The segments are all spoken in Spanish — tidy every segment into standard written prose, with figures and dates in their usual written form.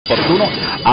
Oportuno,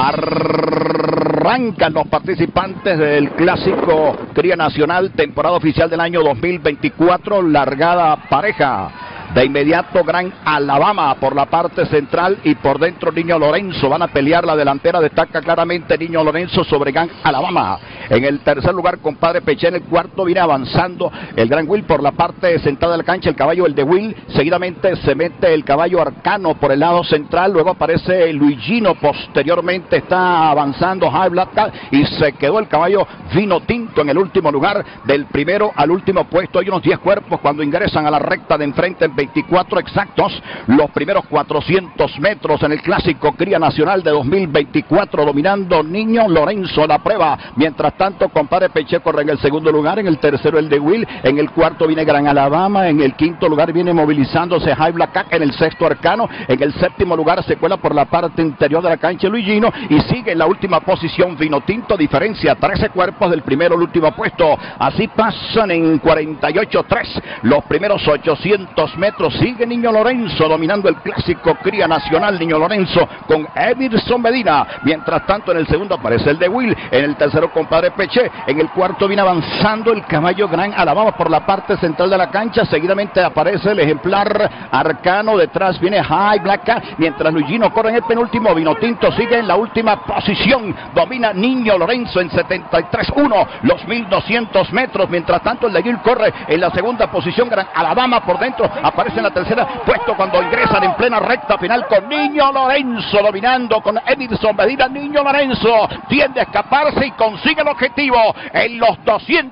arrancan los participantes del clásico Cría Nacional, temporada oficial del año 2024, largada pareja. De inmediato Gran Alabama por la parte central y por dentro Niño Lorenzo. Van a pelear la delantera, destaca claramente Niño Lorenzo sobre Gran Alabama. En el tercer lugar, Compadre Peché. En el cuarto viene avanzando el Gran Will por la parte central de la cancha, el caballo el de Will. Seguidamente se mete el caballo Arcano por el lado central. Luego aparece el Luigino. Posteriormente está avanzando High Black y se quedó el caballo Vino Tinto en el último lugar. Del primero al último puesto hay unos 10 cuerpos cuando ingresan a la recta de enfrente en 24 exactos, los primeros 400 metros en el clásico Cría Nacional de 2024, dominando Niño Lorenzo la prueba. Mientras tanto, Compadre Peché corre en el segundo lugar, en el tercero el de Will, en el cuarto viene Gran Alabama, en el quinto lugar viene movilizándose High Black, en el sexto Arcano, en el séptimo lugar se cuela por la parte interior de la cancha Luigino y sigue en la última posición Vino Tinto, diferencia 13 cuerpos del primero al último puesto. Así pasan en 48-3 los primeros 800 metros. Sigue Niño Lorenzo dominando el clásico Cría Nacional. Niño Lorenzo con Emerson Medina. Mientras tanto, en el segundo aparece el de Will. En el tercero, Compadre Peché. En el cuarto viene avanzando el caballo Gran Alabama por la parte central de la cancha. Seguidamente aparece el ejemplar Arcano. Detrás viene High Black. Mientras Luigino corre en el penúltimo. Vino Tinto sigue en la última posición. Domina Niño Lorenzo en 73-1 los 1200 metros. Mientras tanto, el de Will corre en la segunda posición. Gran Alabama por dentro. Aparece en la tercera puesto cuando ingresan en plena recta final con Niño Lorenzo dominando con Emerson Medina. Niño Lorenzo tiende a escaparse y consigue el objetivo en los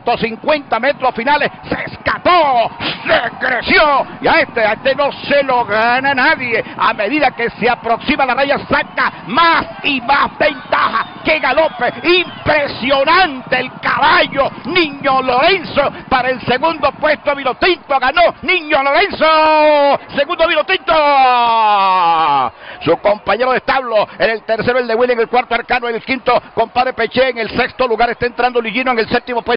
250 metros finales. Se escapó, se creció y a este no se lo gana nadie. A medida que se aproxima la raya saca más y más ventaja. ¡Qué galope! Impresionante el caballo Niño Lorenzo. Para el segundo puesto Vino Tinto ganó Niño Lorenzo. Segundo Vino Tinto. Su compañero de establo. En el tercero el de Will, en el cuarto Arcano, en el quinto Compadre Peché, en el sexto lugar está entrando Luigino, en el séptimo puesto